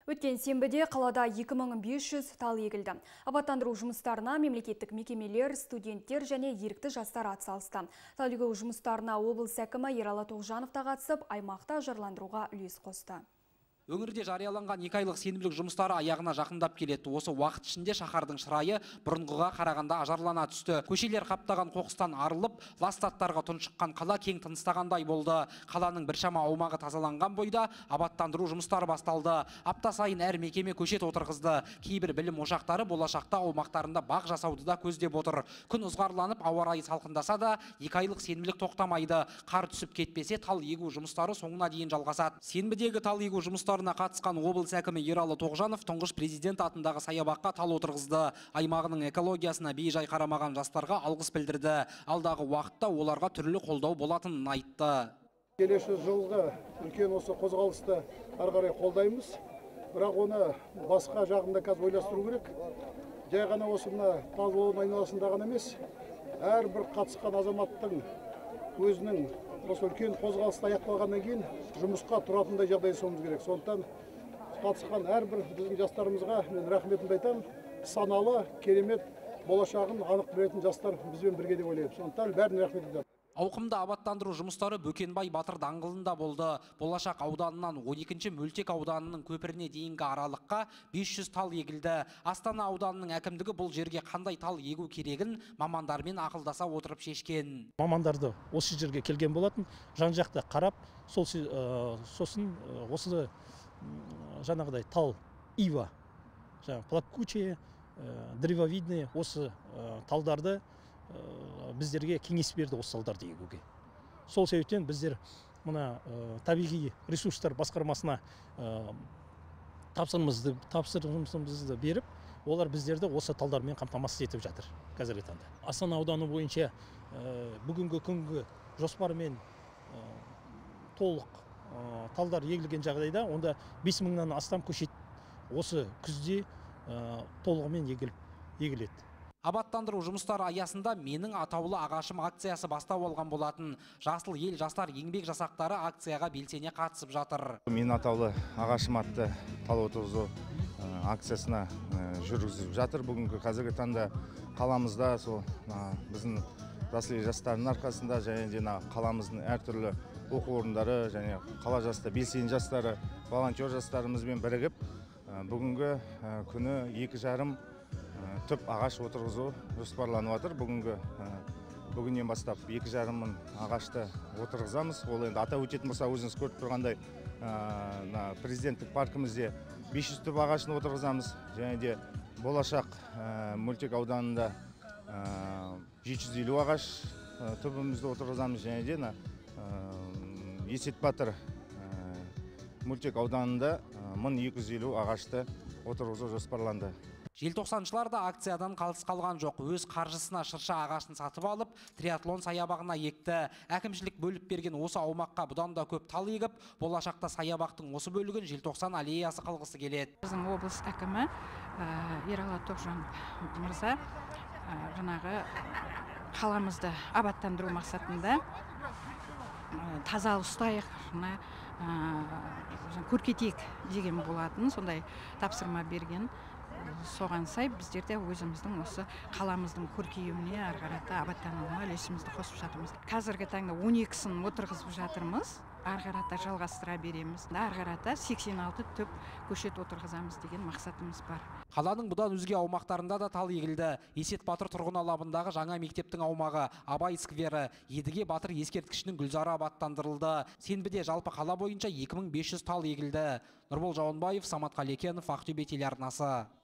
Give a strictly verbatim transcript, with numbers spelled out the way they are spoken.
Өткен сенбіде қалада екі мың бес жүз тал егілді. Абаттандыру жұмыстарына мемлекеттік мекемелер, студенттер және ерікті жастар атсалысты. Тал егу жұмыстарына облыс әкімі Ералы Тоғжанов та қатысып, аймақта жарландыруға үлес қосты. Өңірде жарияланған екі айлық сенбілік жұмыстары аяғына жақындап келеді. Осы уақыт ішінде шаһардың шырайы бұрынғыға қарағанда ажарлана түсті. Көшелер қаптаған қоқыстан арылып, ластаттарға тұншыққан қала кең тыныстағандай болды. Қаланың біршама аумағы тазаланған бойда абаттандыру жұмыстары басталды. Апта сайын әр мекеме көшет отырғызды. Кейбір білім ошақтары болашақта аумақтарында бақ жасауды да көздеп отыр. Күн ызғарланып, ауа райы салқындаса да, екі айлық сенбілік тоқтамайды. Қар түсіп кетпесе, тал егу жұмыстары соңына дейін жалғасады. Сенбідегі тал егу жұмыстары қатысқан облыс әкімі Ералы Тоғжанов тұңғыш президент атындағы саябаққа тал отырғызды. Аймағының экологиясына бей-жай қарамаған жастарға алғыс білдірді. Алдағы уақытта оларға түрлі қолдау болатынын айтты. Келесі жылғы үлкен осы қозғалысты ары қарай қолдаймыз. Бірақ оны басқа жағында қазір ойластыру керек. Жай ғана осы мына тал айналасында ғана емес, әрбір қатысқан азаматтың өзінің осы үлкен қозғалысты аяқталғаннан кейін жұмысқа тұратындай жағдай жасауымыз керек. Сондықтан қатысқан әрбір біздің жастарымызға мен рахметімді айтамын. Саналы, керемет болашағын анық білетін жастар бізбен бірге деп ойлаймын. Сондықтан бәріне рахмет айтамын. Ауқымды абаттандыру жұмыстары Бөкенбай Батыр даңғылында болды. Болашақ ауданынан он екінші Мөлтек ауданының көпіріне дейінгі аралыққа бес жүз тал егілді. Астана ауданының әкімдігі бұл жерге қандай тал егу керегін мамандармен ақылдаса отырып шешкен. Мамандарды осы жерге келген болатын, жан-жақты қарап, сол сосын осы жаңағыдай тал ива, плакучие, древовидные осы талдарды біздерге кеңес берді осы талдарды егуге. Сол себептен біздер мына табиғи ресурстар басқармасына тапсырмамызды беріп, олар біздерді осы талдармен қамтамасыз етіп жатыр қазіргі таңда. Астана ауданы бойынша бүгінгі күнгі жоспармен толық талдар егілген жағдайда, онда бес мыңнан астам көшет осы күзде толығымен егіледі. Абаттандыру жұмыстары аясында менің атаулы ағашым акциясы бастау алған болатын. Жасыл ел жастар еңбек жасақтары акцияға белсене қатысып жатыр. Менің атаулы ағашым атты тал отырғызу акциясына жүргізіп жатыр. Бүгінгі қазіргі таңда қаламызда сол біздің жасыл ел жастарының арқасында және де қаламыздың әртүрлі оқу орындары және қала жастары, белсенді жастары, волонтер жастарымызбен бірігіп бүгінгі күні екі жарым түп ағаш отырғызу жоспарланып жатыр. Бүгінгі бүгіннен бастап екі жарым мың ағашты отырғызамыз. Ол енді атап өтетін болса, өзіңіз көріп тұрғандай президенттік паркімізде бес жүз түп ағашын отырғызамыз. Және де болашақ Мөлтек ауданында жеті жүз елу ағаш түбімізді отырғызамыз. Және де Есет Батыр Мөлтек ауданында мың екі жүз елу ағашты отырғызу жоспарланды. Желтоқсаншылар да акциядан қалыс қалған жоқ. Өз қаржысына шырша ағашын сатып алып, триатлон саябағына екті. Әкімшілік бөліп берген осы аумаққа бұдан да көп тал егіп, болашақта саябақтың осы бөлігін желтоқсан аллеясы қылғысы келеді. Біздің облыс әкімі Ералы Тоғжанов мырза жаңағы қаламызды абаттандыру мақсатында таза ұстайық, көркетейік деген болатын, сондай тапсырма берген. Соған сай біздерде өзіміздің осы қаламыздың көркеюіне, ары қарата абаттануына үлесімізді қосып жатырмыз. Қазіргі таңда он екісін отырғызып жатырмыз, ары қарата жалғастыра береміз. Ары қарата сексен алты түп көшет отырғызамыз деген мақсатымыз бар. Қаланың бұдан өзге аумақтарында да тал егілді. Есет Батыр тұрғын алабындағы жаңа мектептің аумағы, Абай сквері, Едіге Батыр ескерткішінің гүлзары абаттандырылды. Сенбіде жалпы қала бойынша екі мың бес жүз тал егілді. Нұрбол Жауынбаев, Самат Қалекенов, Ақтөбе телеарнасы.